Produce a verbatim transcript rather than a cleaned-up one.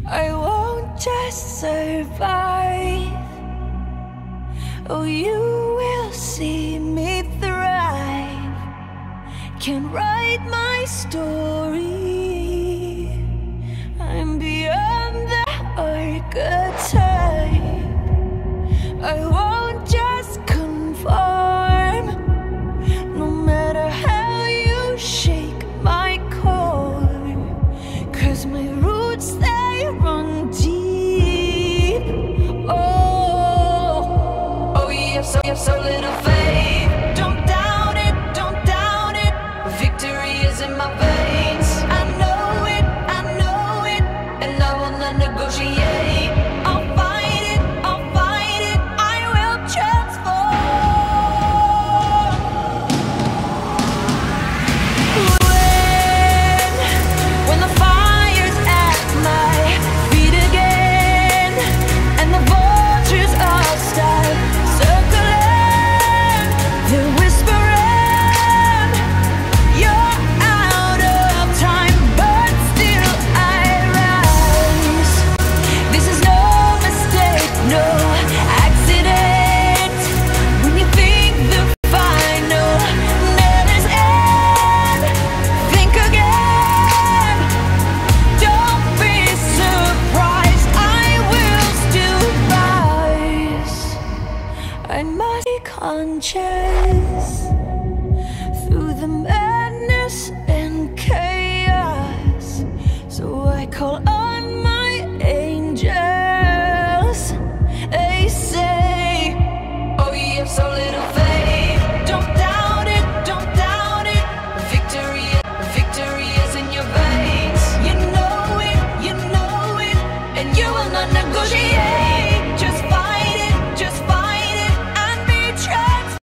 I won't just survive. Oh, you will see me thrive. Can write my story. I'm beyond the archetype. I won't just conform. No matter how you shake my core, 'cause my roots, they run deep. Oh, oh, you have so, you have so little faith. Don't doubt it, don't doubt it. Victory is in my veins. I know it, I know it, and I will not negotiate. I'll fight it, I'll fight it. I will transform. When, when the fire's at my feet again, and the vultures all start circling, they're whispering, you're out of time, but still I rise. This is no mistake, no accident. When you think the final nail is in, think again. Don't be surprised, I will still rise. I must be conscious through the madness and chaos. So I call